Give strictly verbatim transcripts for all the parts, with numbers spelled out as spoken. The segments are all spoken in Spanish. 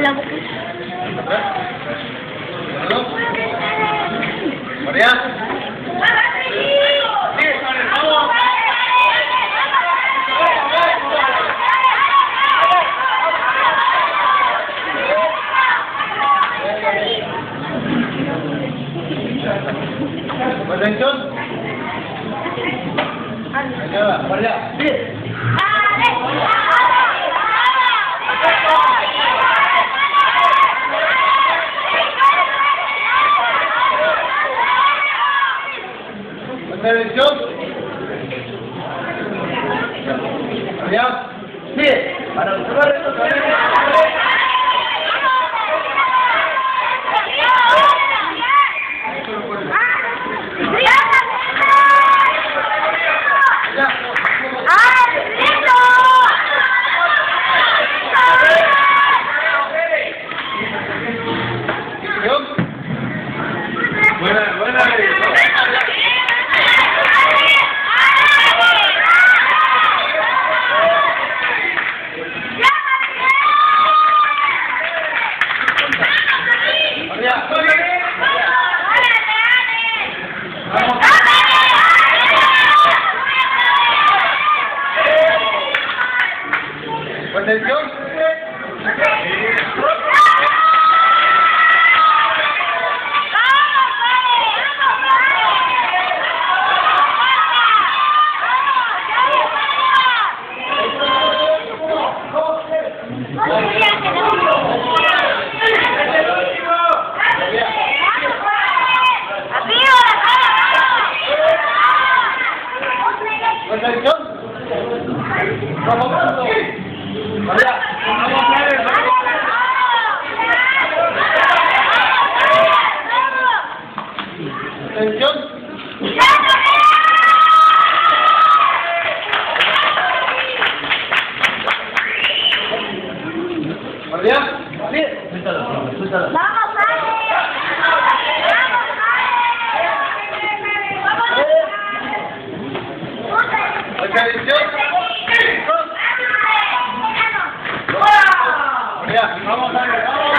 la boca. María. Atención. Allá, para allá. Bien. Atención. Allá. Bien. Para observar esto también. Buena, buena. Atención. Atención. Vamos, vamos. Allá. Atención. Allá. Bien. Suéltalo, suéltalo. Vamos, vamos. Atención. Ya, vamos a ver, vamos.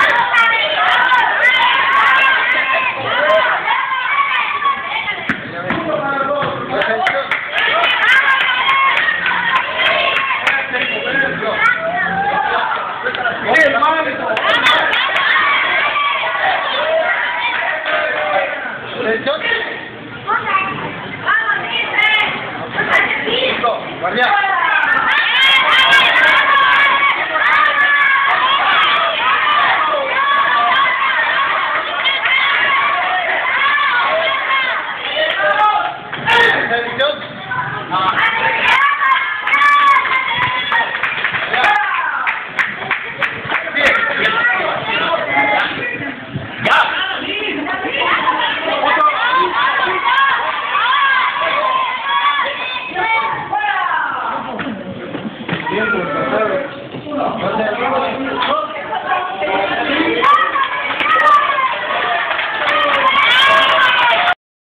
Atención. Guardia.